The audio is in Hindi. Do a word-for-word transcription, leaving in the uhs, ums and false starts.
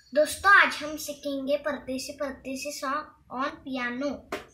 दोस्तों आज हम सीखेंगे परदेसी परदेसी सॉन्ग ऑन पियानो।